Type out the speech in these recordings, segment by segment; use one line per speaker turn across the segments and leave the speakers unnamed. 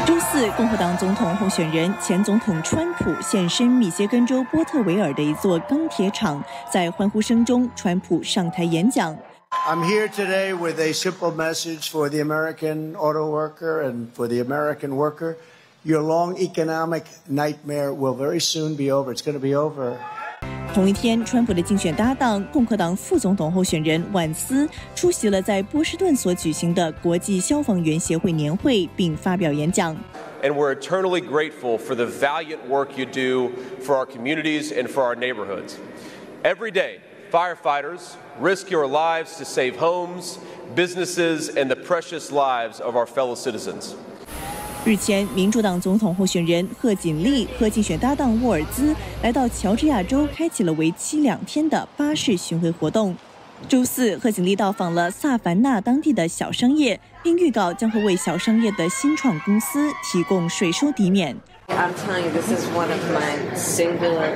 周四，共和党总统候选人前总统川普现身密歇根州波特维尔的一座钢铁厂，在欢呼声中，川普上台演讲。
I'm here today with a simple message for the American auto worker and for the American worker. Your long economic nightmare will very soon be over. It's going to be over.
同一天，川普的竞选搭档共和党副总统候选人万斯出席了在波士顿所举行的国际消防员协会年会，并发表演讲。
And we're eternally grateful for the valiant work you do for our communities and for our neighborhoods. Every day, firefighters risk your lives to save homes, businesses, and the precious lives of our fellow citizens.
日前，民主党总统候选人贺锦丽和竞选搭档沃尔兹来到乔治亚州，开启了为期2天的巴士巡回活动。周四，贺锦丽到访了萨凡纳当地的小商业，并预告将会为小商业的新创公司提供税收抵免。
I'm telling you, this is one of my singular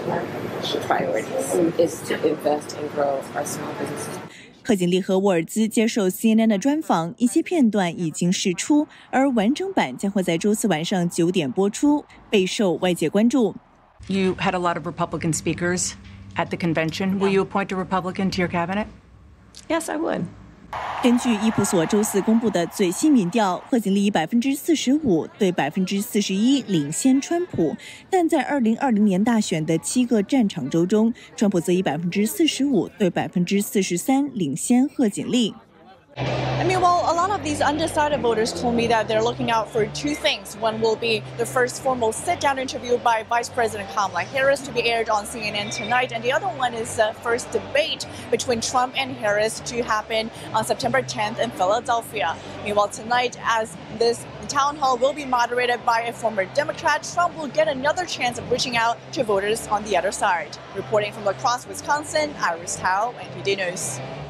priorities, is to invest and grow our small businesses.
贺锦丽和沃尔兹接受 CNN 的专访，一些片段已经释出，而完整版将会在周四晚上9点播出，备受外界关注。
You had a lot of Republican speakers at the convention. Will you appoint a Republican to your cabinet?
Yes, I would.
根据伊普所周四公布的最新民调，贺锦丽以45%对41%领先川普，但在2020年大选的7个战场州中，川普则以45%对43%领先贺锦丽。
I mean, well, a lot of these undecided voters told me that they're looking out for two things. One will be the first formal sit-down interview by Vice President Kamala Harris to be aired on CNN tonight, and the other one is the first debate between Trump and Harris to happen on September 10th in Philadelphia. Meanwhile, tonight, as this town hall will be moderated by a former Democrat, Trump will get another chance of reaching out to voters on the other side. Reporting from La Crosse, Wisconsin, Iris Tao, NPD News.